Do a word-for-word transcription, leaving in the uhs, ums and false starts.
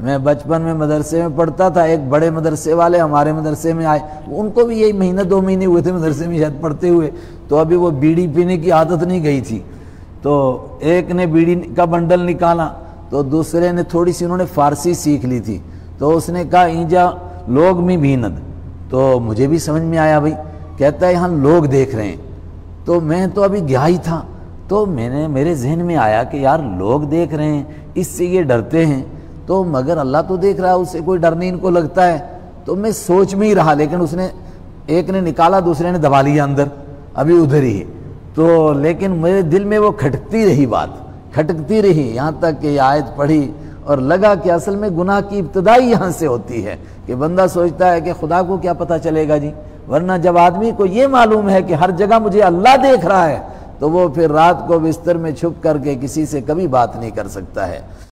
मैं बचपन में मदरसे में पढ़ता था, एक बड़े मदरसे वाले हमारे मदरसे में आए, उनको भी यही महीना दो महीने हुए थे मदरसे में शायद पढ़ते हुए, तो अभी वो बीड़ी पीने की आदत नहीं गई थी। तो एक ने बीड़ी का बंडल निकाला, तो दूसरे ने थोड़ी सी, उन्होंने फारसी सीख ली थी, तो उसने कहा ईजा लोग में भीनद। तो मुझे भी समझ में आया भाई, कहता है यहाँ लोग देख रहे हैं। तो मैं तो अभी गया ही था, तो मैंने मेरे जहन में आया कि यार लोग देख रहे हैं, इससे ये डरते हैं, तो मगर अल्लाह तो देख रहा है, उससे कोई डर नहीं इनको लगता है। तो मैं सोच में ही रहा, लेकिन उसने एक ने निकाला, दूसरे ने दबा लिया अंदर, अभी उधर ही। तो लेकिन मेरे दिल में वो खटकती रही, बात खटकती रही, यहाँ तक कि आयत पढ़ी और लगा कि असल में गुनाह की इब्तदाई यहाँ से होती है कि बंदा सोचता है कि खुदा को क्या पता चलेगा जी। वरना जब आदमी को ये मालूम है कि हर जगह मुझे अल्लाह देख रहा है, तो वो फिर रात को बिस्तर में छुप करके किसी से कभी बात नहीं कर सकता है।